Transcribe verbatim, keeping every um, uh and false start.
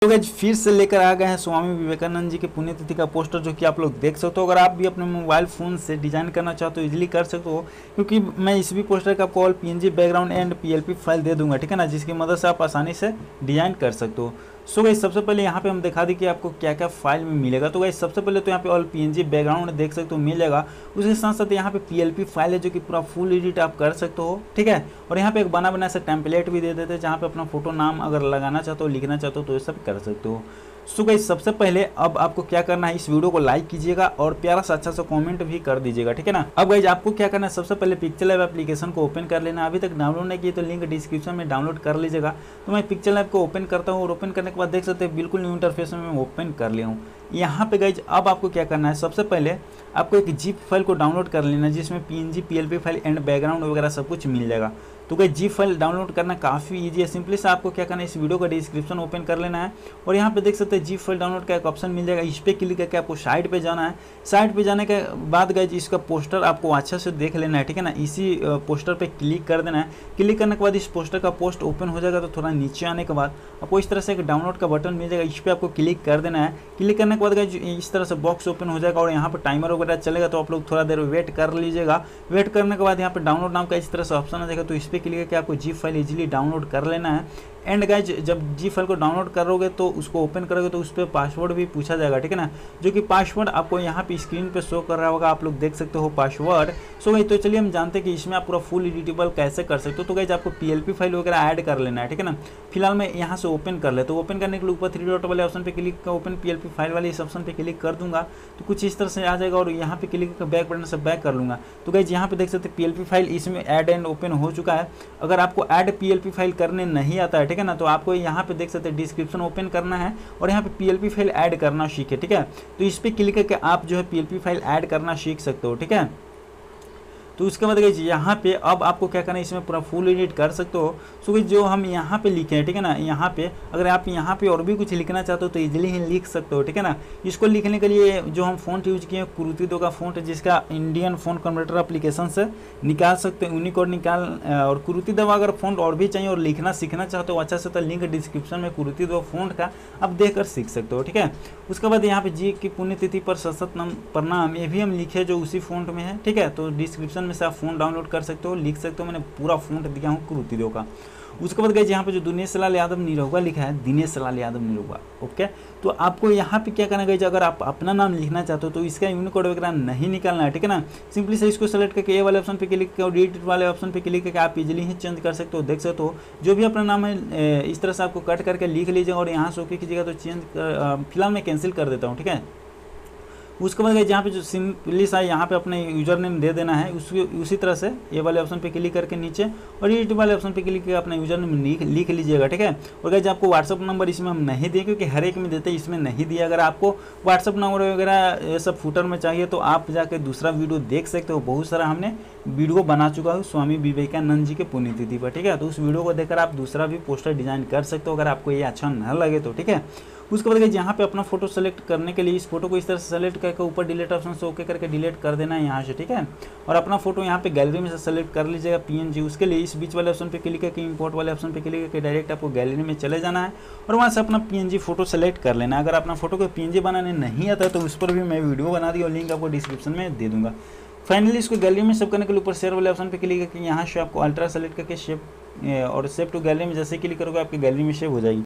तो गाइस फिर से लेकर आ गए हैं स्वामी विवेकानंद जी के पुण्यतिथि का पोस्टर, जो कि आप लोग देख सकते हो। अगर आप भी अपने मोबाइल फ़ोन से डिज़ाइन करना चाहते हो इजीली कर सकते हो, क्योंकि मैं इस भी पोस्टर का आपको all PNG background and PLP file दे दूंगा, ठीक है ना, जिसकी मदद से आप आसानी से डिज़ाइन कर सकते हो। सो गाइस सबसे पहले यहाँ पे हम दिखा दें कि आपको क्या क्या फाइल में मिलेगा। तो गाइस सबसे पहले तो यहाँ पे ऑल पीएनजी बैकग्राउंड देख सकते हो मिल जाएगा। उसके साथ साथ यहाँ पे पीएलपी फाइल है जो कि पूरा फुल एडिट आप कर सकते हो, ठीक है। और यहाँ पे एक बना बना सा टेम्पलेट भी दे देते हैं, जहाँ पे अपना फोटो नाम अगर लगाना चाहते हो लिखना चाहते हो तो ये सब कर सकते हो। सो गाइस सबसे पहले अब आपको क्या करना है, इस वीडियो को लाइक कीजिएगा और प्यारा सा अच्छा सा कमेंट भी कर दीजिएगा, ठीक है ना। अब गाइस आपको क्या करना है, सबसे पहले पिक्चर एप्लीकेशन को ओपन कर लेना। अभी तक डाउनलोड नहीं किए तो लिंक डिस्क्रिप्शन में डाउनलोड कर लीजिएगा। तो मैं पिक्चर लैब को ओपन करता हूँ और ओपन करने के बाद देख सकते हैं बिल्कुल न्यू इंटरफेस में मैं ओपन कर लिया हूँ। यहाँ पे गाइस अब आपको क्या करना है, सबसे पहले आपको एक जिप फाइल को डाउनलोड कर लेना, जिसमें PNG PLP file and background वगैरह सब कुछ मिल जाएगा। तो गाइस जिप फाइल डाउनलोड करना काफ़ी इजी है। सिंपली से आपको क्या करना है, इस वीडियो का डिस्क्रिप्शन ओपन कर लेना है और यहाँ पे देख सकते हैं जिप फाइल डाउनलोड का एक ऑप्शन मिल जाएगा। इस पर क्लिक करके आपको साइट पे जाना है। साइट पे जाने के बाद गाइस इसका पोस्टर आपको अच्छे से देख लेना है, ठीक है ना। इसी पोस्टर पे क्लिक कर देना है। क्लिक करने के बाद इस पोस्टर का पोस्ट ओपन हो जाएगा। तो थोड़ा नीचे आने के बाद आपको इस तरह से एक डाउनलोड का बटन मिल जाएगा, इस पर आपको क्लिक कर देना है। क्लिक करने के बाद गाइस इस तरह से बॉक्स ओपन हो जाएगा और यहाँ पर टाइमर वगैरह चलेगा। तो आप लोग थोड़ा देर वेट कर लीजिएगा। वेट करने के बाद यहाँ पर डाउनलोड नाम का इस तरह से ऑप्शन आ जाएगा। तो इस पर क्लिक करके आपको जिप फाइल इजीली डाउनलोड कर लेना है। एंड गाइज जब जी फाइल को डाउनलोड करोगे तो उसको ओपन करोगे तो उस पर पासवर्ड भी पूछा जाएगा, ठीक है ना, जो कि पासवर्ड आपको यहाँ पे स्क्रीन पे शो कर रहा होगा, आप लोग देख सकते हो पासवर्ड। सो गाइज तो चलिए हम जानते हैं कि इसमें आप पूरा फुल एडिटेबल कैसे कर सकते हो। तो गाइज आपको पीएलपी फाइल वगैरह ऐड कर लेना है, ठीक है ना। फिलहाल मैं यहाँ से ओपन कर ले, तो ओपन करने के लिए ऊपर थ्री डॉट वाले ऑप्शन पे क्लिक कर ओपन पीएलपी फाइल वाले इस ऑप्शन पे क्लिक कर दूंगा तो कुछ इस तरह से आ जाएगा और यहाँ पे क्लिक कर बैक बटन से बैक कर लूँगा। तो गाइज यहाँ पे देख सकते हैं पीएलपी फाइल इसमें ऐड एंड ओपन हो चुका है। अगर आपको ऐड पीएलपी फाइल करने नहीं आता है, ठीक है ना, तो आपको यहाँ पे देख सकते हैं डिस्क्रिप्शन ओपन करना है और यहाँ पे पीएलपी फाइल ऐड करना सीखे, ठीक है। तो इस पे क्लिक करके आप जो है पीएलपी फाइल ऐड करना सीख सकते हो, ठीक है। तो उसके बाद गाइस यहाँ पे अब आपको क्या करना है, इसमें पूरा फुल एडिट कर सकते हो। सो गाइस जो हम यहाँ पे लिखे हैं, ठीक है ना, यहाँ पे अगर आप यहाँ पे और भी कुछ लिखना चाहते हो तो इजीली ही लिख सकते हो, ठीक है ना। इसको लिखने के लिए जो हम फ़ॉन्ट यूज किए हैं कुरुति दो का फ़ॉन्ट है, जिसका इंडियन फ़ॉन्ट कन्वर्टर एप्लीकेशन से निकाल सकते हैं, यूनिकोड निकाल। और कुरुति दो अगर फ़ॉन्ट और भी चाहिए और लिखना सीखना चाहते हो अच्छा से तो लिंक डिस्क्रिप्शन में कुरुति दो फ़ॉन्ट का आप देख कर सीख सकते हो, ठीक है। उसके बाद यहाँ पे जी की पुण्यतिथि पर सशत प्रणाम ये भी हम लिखे जो उसी फ़ॉन्ट में है, ठीक है। तो डिस्क्रिप्शन में से आप फ़ॉन्ट डाउनलोड कर सकते हो, लिख सकते हो। मैंने पूरा फ़ॉन्ट दिया हूँ कुरुति दो का। उसके बाद गाइस यहाँ पे जो दिनेश लाल यादव निरहुआ लिखा है, दिनेश लाल यादव निरहुआ, ओके। तो आपको यहाँ पे क्या करना है गाइस, अगर आप अपना नाम लिखना चाहते हो तो इसका यूनिकोड वगैरह नहीं निकालना है, ठीक है ना। सिंपली से इसको सेलेक्ट करके ए वाले ऑप्शन पे क्लिक करो, एडिट वाले ऑप्शन पे क्लिक करके आप इजीली ही चेंज कर सकते हो। देख सकते हो जो भी अपना नाम है इस तरह से आपको कट करके लिख लीजिएगा और यहाँ से ओके कीजिएगा तो चेंज कर, फिलहाल मैं कैंसिल कर देता हूँ, ठीक है। उसके बाद गाइस यहाँ पे जो सिंपली सा यहाँ पे अपने यूजर नेम दे देना है, उसी उसी तरह से ये वाले ऑप्शन पे क्लिक करके नीचे और एडिट वाले ऑप्शन पे क्लिक करके अपना यूजर नेम लिख लिख लीजिएगा, ठीक है। और गाइस आपको व्हाट्सअप नंबर इसमें हम नहीं दिए क्योंकि हर एक में देते हैं, इसमें नहीं दिया। अगर आपको व्हाट्सअप नंबर वगैरह ये सब फुटर में चाहिए तो आप जाकर दूसरा वीडियो देख सकते हो। बहुत सारा हमने वीडियो बना चुका हूँ स्वामी विवेकानंद जी के पुण्यतिथि पर, ठीक है। तो उस वीडियो को देखकर आप दूसरा भी पोस्टर डिजाइन कर सकते हो अगर आपको ये अच्छा न लगे तो, ठीक है। उसके बाद यहाँ पे अपना फोटो सेलेक्ट करने के लिए इस फोटो को इस तरह से सेलेक्ट करके ऊपर डिलीट ऑप्शन से ओके करके डिलीट कर देना है यहाँ से, ठीक है। और अपना फोटो यहाँ पे गैलरी में से सेलेक्ट कर लीजिएगा पीएनजी। उसके लिए इस बीच वाले ऑप्शन पे क्लिक करके इंपोर्ट वाले ऑप्शन पे क्लिक करके डायरेक्ट आपको गैलरी में चले जाना है और वहाँ से अपना पीएनजी फोटो सेलेक्ट कर लेना है। अगर अपना फोटो को पीएनजी बनाने नहीं आता है तो उस पर भी मैं वीडियो बना दी और लिंक आपको डिस्क्रिप्शन में दे दूँगा। फाइनली इसको गैलरी में सेव करने के लिए ऊपर शेयर वाले ऑप्शन पे क्लिक करके यहाँ से आपको अल्ट्रा सेलेक्ट करके शेप और सेव टू गैलरी में जैसे क्लिक करोगे आपकी गैलरी में सेव हो जाएगी।